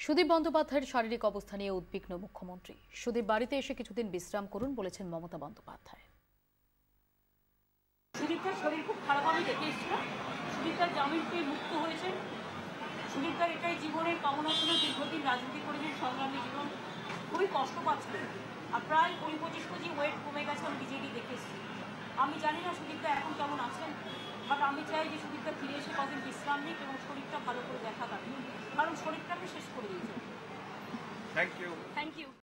সুদীপ বন্দ্যোপাধ্যায়ের শারীরিক অবস্থা নিয়ে উদ্বিগ্ন মুখ্যমন্ত্রী। সুদীপ বাড়িতে এসে কিছুদিন বিশ্রাম করুন বলেছেন মমতা বন্দ্যোপাধ্যায়। সুদীপের শরীর খুব খারাপ, আমি দেখে এসেছিলাম। সুদীপের জামিন পেয়ে মুক্ত হয়েছেন। সুদীপের এটাই জীবনের কামনা ছিল, দীর্ঘদিন রাজনীতি করেছেন, সংগ্রামী জীবন, খুবই কষ্ট পাচ্ছিলেন। আর প্রায় 20-25 কেজি ওয়েট কমে গেছে, আমি নিজেই দেখে এসেছি। আমি জানি না সুদীপটা এখন কেমন আছেন, বাট আমি চাই যে সুদীপটা ফিরে এসে কদিন বিশ্রাম নিক এবং শরীরটা ভালো করে দেখা কাটুন, কারণ শরীরটাকে শেষ করে দিয়েছে। Thank you.